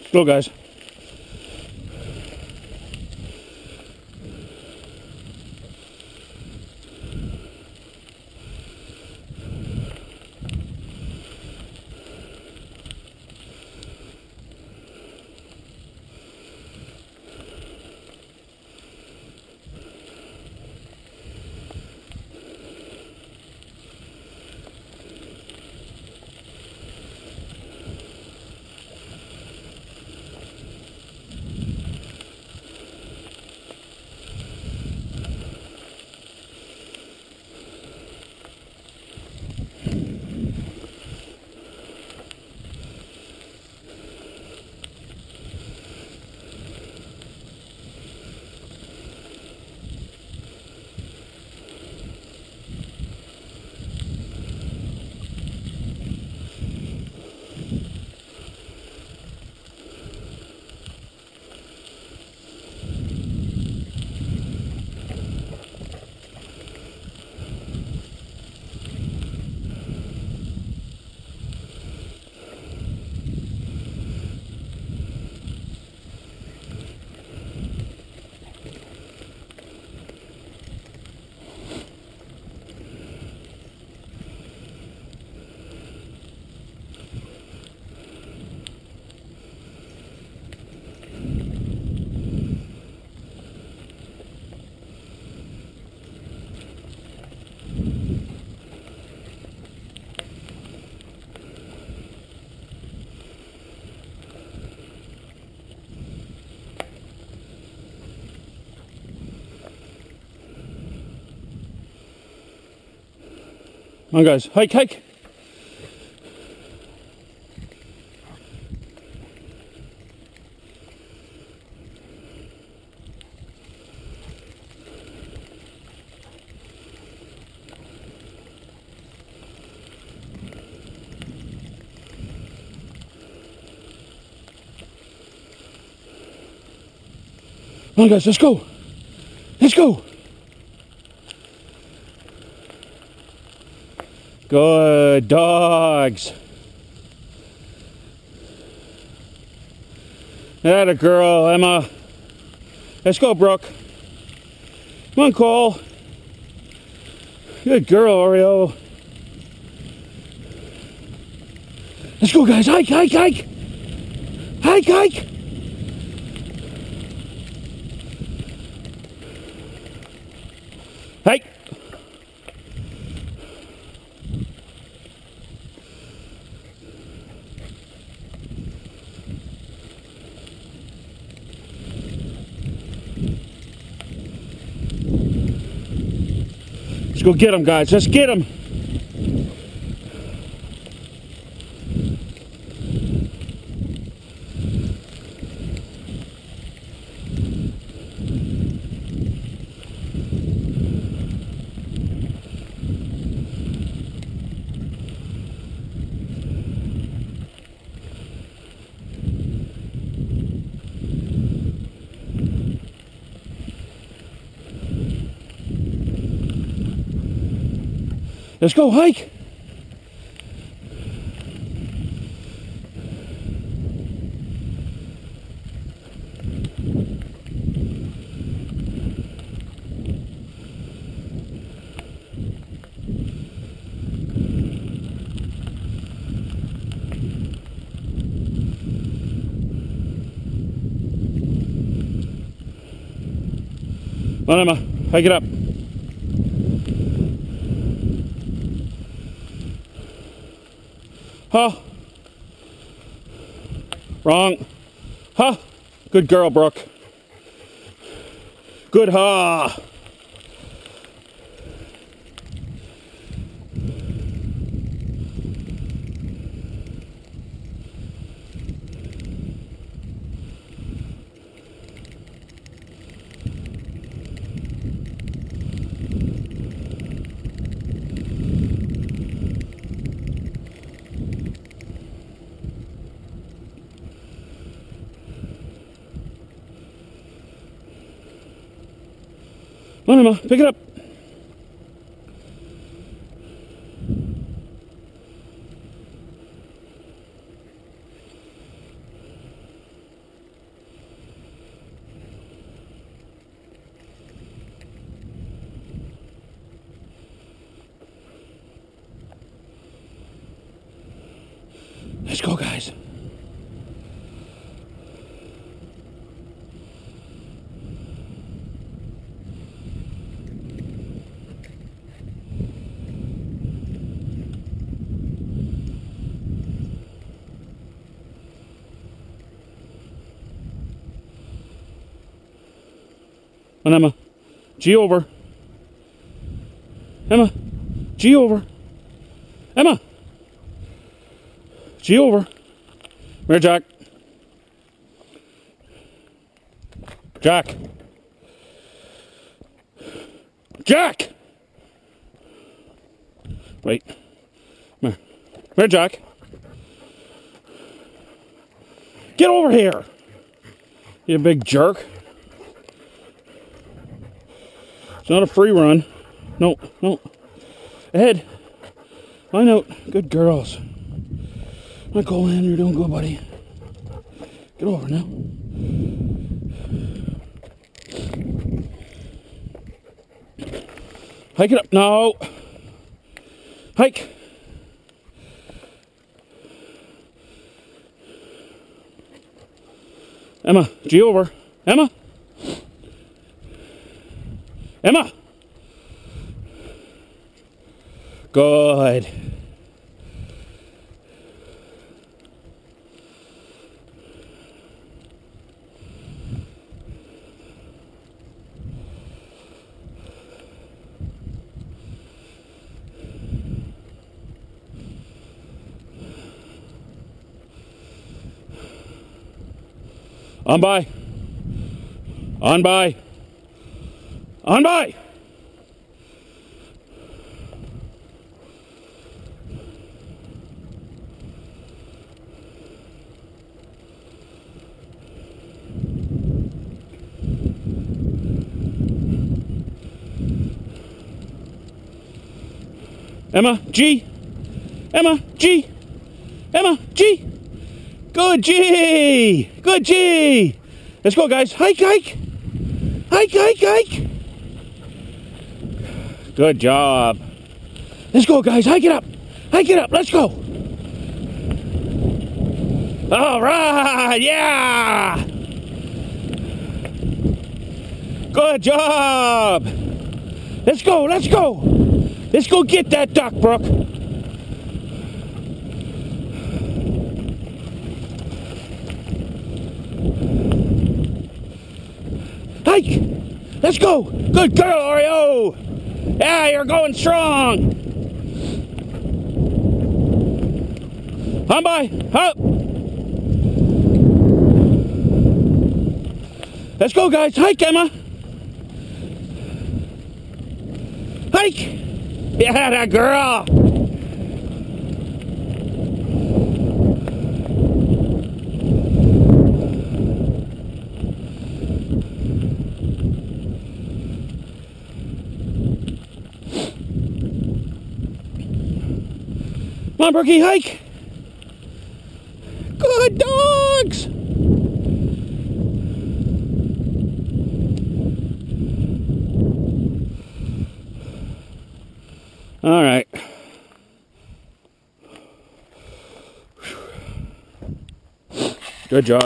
Go, guys. Come on, guys. Hike, hike. Come on, guys. Let's go. Let's go. Good dogs. Atta girl, Emma. Let's go, Brooke. Come on, Cole. Good girl, Oreo. Let's go, guys. Hike, hike, hike. Hike, hike. Hike. Let's go get him, guys. Let's get him. Let's go hike. Come on, Emma, hike it up. Huh? Wrong. Huh? Good girl, Brooke. Good huh? Come on, Emma, pick it up. Let's go, guys. And Emma, G over. Emma, G over. Emma, G over. Where, Jack? Jack. Jack! Wait. Come here. Where, Jack? Get over here! You big jerk. It's not a free run. No, no. Ahead. Line out. Good girls. My Cole Hand, you're doing good, buddy. Get over now. Hike it up. No. Hike. Emma, G over. Emma. Emma. Good. On by. On by. On by. Emma, G. Emma, G. Emma, G. Good G. Good G. Let's go, guys. Hike, hike. Hike, hike, hike. Good job. Let's go, guys. Hike it up. Hike it up. Let's go. All right. Yeah. Good job. Let's go. Let's go. Let's go get that duck, Brooke. Hike. Let's go. Good girl, Oreo. Yeah, you're going strong. On by. Up. Let's go, guys. Hike, Emma. Hike. Yeah, that girl. Come on, Brookie, hike. Good dogs. All right. Good job.